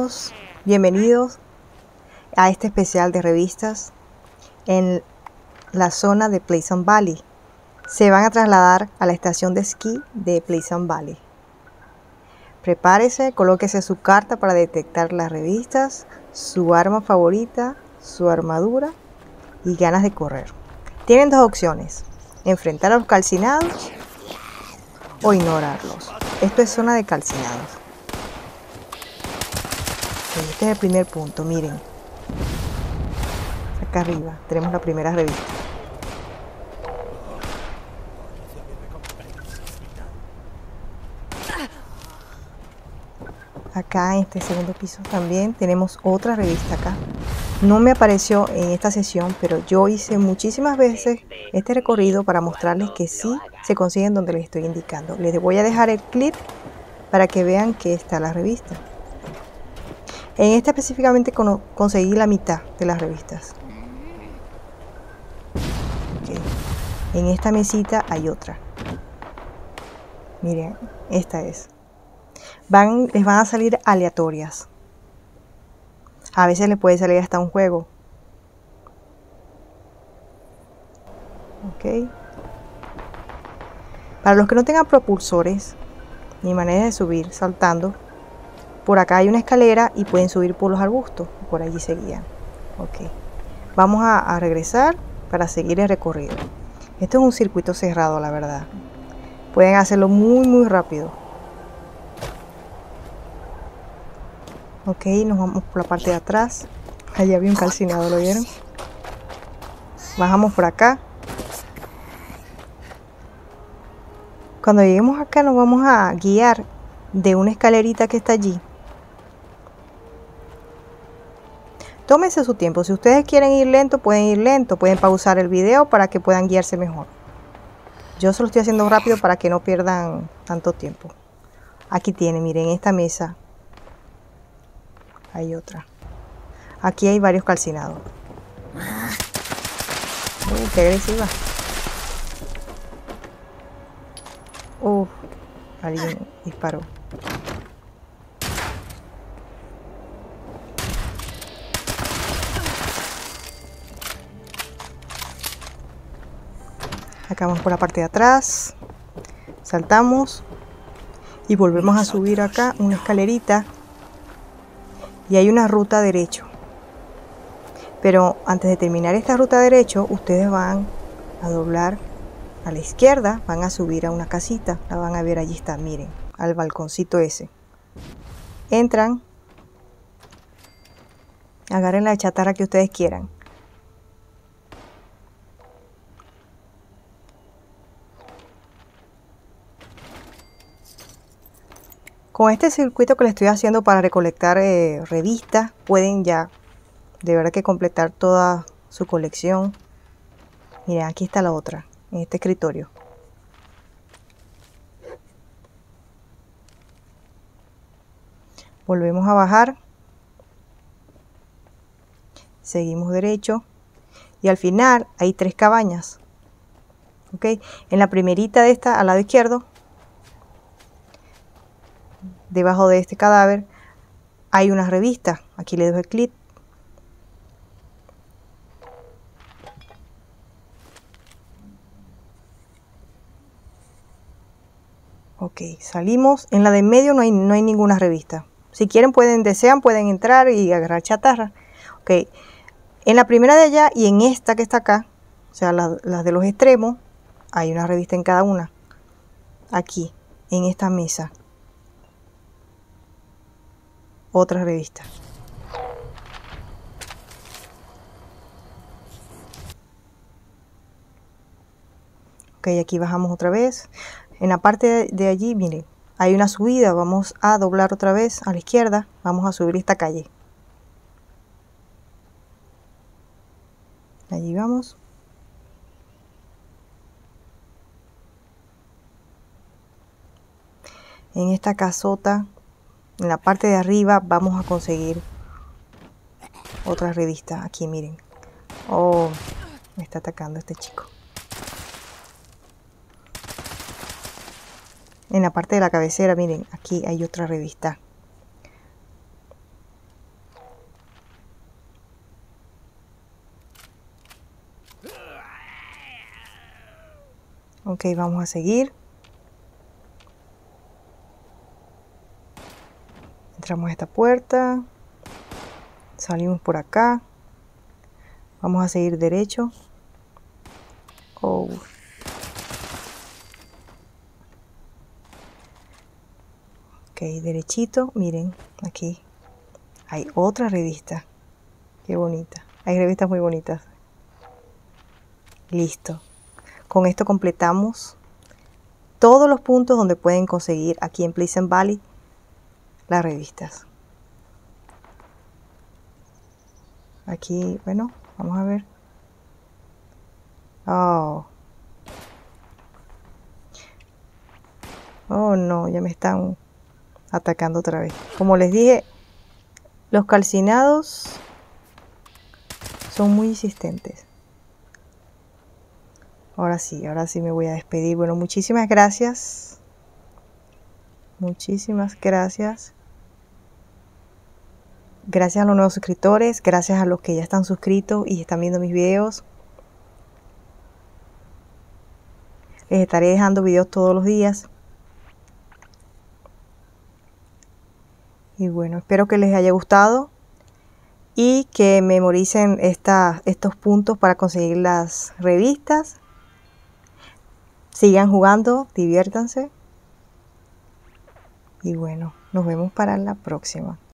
amigos, bienvenidos a este especial de revistas en la zona de Pleasant Valley. Se van a trasladar a la estación de esquí de Pleasant Valley. Prepárese, colóquese su carta para detectar las revistas, su arma favorita, su armadura y ganas de correr. Tienen dos opciones: enfrentar a los calcinados o ignorarlos. Esto es zona de calcinados. Este es el primer punto, miren. Acá arriba tenemos la primera revista. Acá en este segundo piso también tenemos otra revista acá. No me apareció en esta sesión, pero yo hice muchísimas veces este recorrido para mostrarles que sí se consiguen donde les estoy indicando. Les voy a dejar el clip para que vean que está la revista. En esta específicamente conseguí la mitad de las revistas. Okay. En esta mesita hay otra. Miren, esta es. Les van a salir aleatorias. A veces les puede salir hasta un juego. Ok. Para los que no tengan propulsores ni manera de subir saltando, por acá hay una escalera y pueden subir por los arbustos. Por allí se guían. Ok. Vamos a regresar para seguir el recorrido. Esto es un circuito cerrado, la verdad. Pueden hacerlo muy rápido. Ok, nos vamos por la parte de atrás. Allá había un calcinado, ¿lo vieron? Bajamos por acá. Cuando lleguemos acá nos vamos a guiar de una escalerita que está allí. Tómense su tiempo. Si ustedes quieren ir lento, pueden ir lento. Pueden pausar el video para que puedan guiarse mejor. Yo se lo estoy haciendo rápido para que no pierdan tanto tiempo. Aquí tienen, miren, esta mesa. Hay otra. Aquí hay varios calcinados. Qué agresiva. Alguien disparó. Acá vamos por la parte de atrás. Saltamos. Y volvemos a subir acá una escalerita. Y hay una ruta derecho. Pero antes de terminar esta ruta derecho, ustedes van a doblar a la izquierda, van a subir a una casita, la van a ver, allí está, miren, al balconcito ese. Entran, agarren la chatarra que ustedes quieran. Con este circuito que les estoy haciendo para recolectar revistas, pueden ya de verdad que completar toda su colección. Miren, aquí está la otra, en este escritorio. Volvemos a bajar. Seguimos derecho. Y al final hay 3 cabañas. ¿Ok? En la primerita de esta, al lado izquierdo, debajo de este cadáver, hay una revista. Aquí le dejo el clip. Ok, salimos. En la de en medio no hay ninguna revista. Si quieren, desean, pueden entrar y agarrar chatarra. Ok, en la primera de allá y en esta que está acá, o sea, las de los extremos, hay una revista en cada una. Aquí, en esta mesa, otra revista. Ok, aquí bajamos otra vez. En la parte de allí, miren, hay una subida. Vamos a doblar otra vez a la izquierda. Vamos a subir esta calle. Allí vamos. En esta casota, en la parte de arriba, vamos a conseguir otra revista. Aquí, miren. Oh, me está atacando este chico. En la parte de la cabecera, miren, aquí hay otra revista. Ok, vamos a seguir. Entramos a esta puerta. Salimos por acá. Vamos a seguir derecho. Oh. Ok, derechito. Miren, aquí hay otra revista. Qué bonita. Hay revistas muy bonitas. Listo. Con esto completamos todos los puntos donde pueden conseguir aquí en Pleasant Valley las revistas. Aquí, bueno, vamos a ver. Oh. Oh no, ya me están atacando otra vez. Como les dije, los calcinados son muy insistentes. Ahora sí me voy a despedir. Bueno, muchísimas gracias. Muchísimas gracias. Gracias a los nuevos suscriptores, gracias a los que ya están suscritos y están viendo mis videos. Les estaré dejando videos todos los días. Y bueno, espero que les haya gustado y que memoricen estos puntos para conseguir las revistas. Sigan jugando, diviértanse. Y bueno, nos vemos para la próxima.